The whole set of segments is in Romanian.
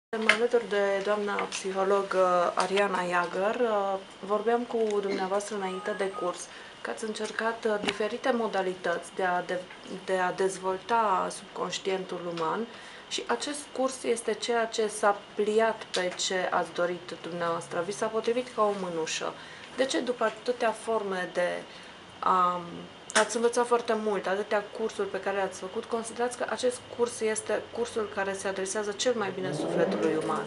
Suntem alături de doamna psiholog Ariana Iagăr. Vorbeam cu dumneavoastră înainte de curs că ați încercat diferite modalități de a dezvolta subconștientul uman și acest curs este ceea ce s-a pliat pe ce ați dorit dumneavoastră. Vi s-a potrivit ca o mânușă. De ce după atâtea forme ați învățat foarte mult, atâtea cursuri pe care le-ați făcut, considerați că acest curs este cursul care se adresează cel mai bine sufletului uman?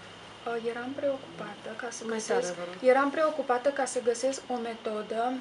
Eram preocupată ca să găsesc o metodă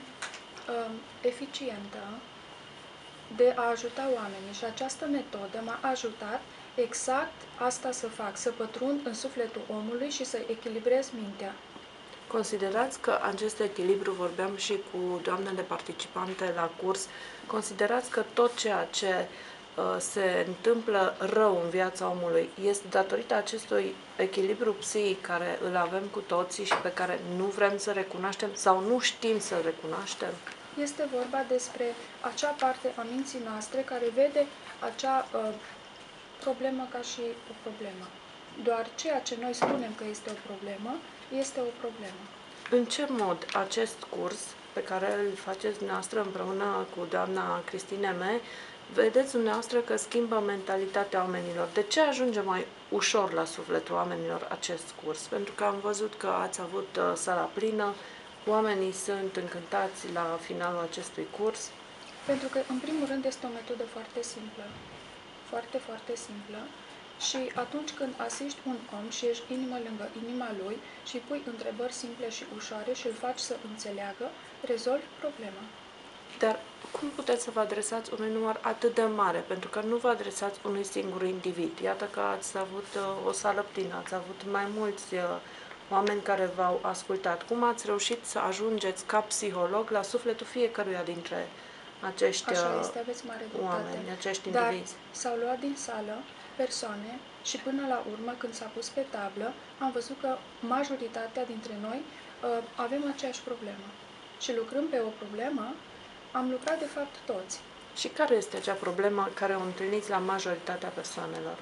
eficientă de a ajuta oamenii și această metodă m-a ajutat exact asta să fac, să pătrund în sufletul omului și să echilibrez mintea. Considerați că acest echilibru, vorbeam și cu doamnele participante la curs, considerați că tot ceea ce se întâmplă rău în viața omului este datorită acestui echilibru psihic care îl avem cu toții și pe care nu vrem să recunoaștem sau nu știm să recunoaștem? Este vorba despre acea parte a minții noastre care vede acea problemă ca și o problemă. Doar ceea ce noi spunem că este o problemă, este o problemă. În ce mod acest curs pe care îl faceți dumneavoastră împreună cu doamna Cristine Me, vedeți dumneavoastră că schimbă mentalitatea oamenilor? De ce ajunge mai ușor la sufletul oamenilor acest curs? Pentru că am văzut că ați avut sala plină, oamenii sunt încântați la finalul acestui curs. Pentru că, în primul rând, este o metodă foarte simplă. Foarte, foarte simplă. Și atunci când asiști un om și ești inimă lângă inima lui și pui întrebări simple și ușoare și îl faci să înțeleagă, rezolvi problema. Dar cum puteți să vă adresați unui număr atât de mare? Pentru că nu vă adresați unui singur individ. Iată că ați avut o sală plină, ați avut mai mulți oameni care v-au ascultat. Cum ați reușit să ajungeți ca psiholog la sufletul fiecăruia dintre acești oameni, acești indivizi? Dar s-au luat din sală persoane și până la urmă, când s-a pus pe tablă, am văzut că majoritatea dintre noi avem aceeași problemă. Și lucrând pe o problemă, am lucrat de fapt toți. Și care este acea problemă care o întâlniți la majoritatea persoanelor?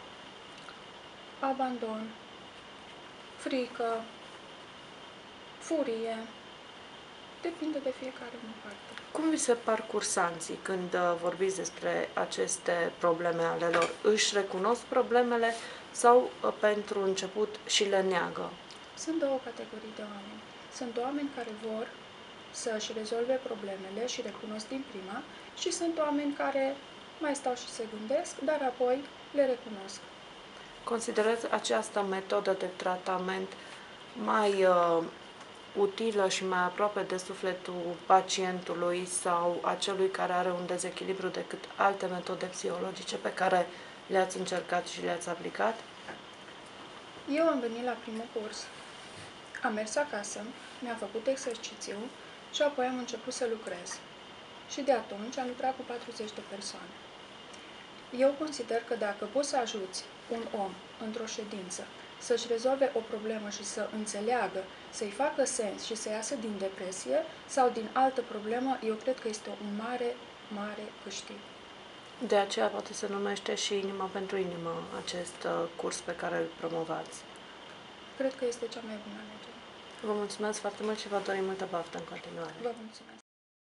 Abandon, frică, furie, depinde de fiecare în parte. Cum vi se par cursanții când vorbiți despre aceste probleme ale lor? Își recunosc problemele sau pentru început și le neagă? Sunt două categorii de oameni. Sunt oameni care vor să-și rezolve problemele și recunosc din prima și sunt oameni care mai stau și se gândesc, dar apoi le recunosc. Considerați această metodă de tratament mai utilă și mai aproape de sufletul pacientului sau a celui care are un dezechilibru decât alte metode psihologice pe care le-ați încercat și le-ați aplicat? Eu am venit la primul curs, am mers acasă, mi-am făcut exercițiu și apoi am început să lucrez. Și de atunci am lucrat cu 40 de persoane. Eu consider că dacă poți să ajuți un om într-o ședință să-și rezolve o problemă și să înțeleagă, să-i facă sens și să iasă din depresie sau din altă problemă, eu cred că este un mare, mare câștig. De aceea poate se numește și Inima pentru Inimă, acest curs pe care îl promovați. Cred că este cea mai bună alegere. Vă mulțumesc foarte mult și vă dorim multă baftă în continuare. Vă mulțumesc.